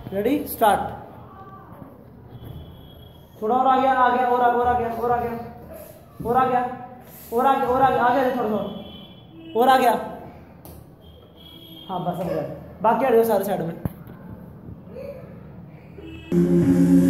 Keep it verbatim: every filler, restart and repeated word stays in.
Ready start. थोड़ा और आ गया, आ गया और आ और आ गया और आ गया और आ गया और आ गया और आ गया आ गया थोड़ा थोड़ा और आ गया। हाँ बस हो गया, बाकी हट जाओ सारे साइड में।